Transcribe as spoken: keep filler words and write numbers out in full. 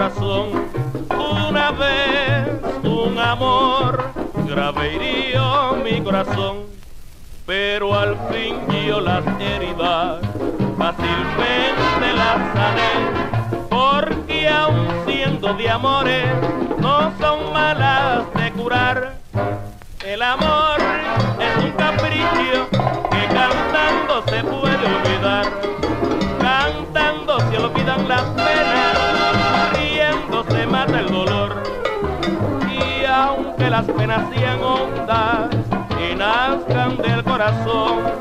corazón. Una vez un amor grave hirió mi corazón, pero al fin yo las heridas fácilmente las sané, porque aun siendo de amores no son malas de curar. El amor es un capricho que cantando se puede olvidar, cantando se olvidan las penas, riendo se mata el dolor. Y aunque las penas sean hondas y nazcan del corazón,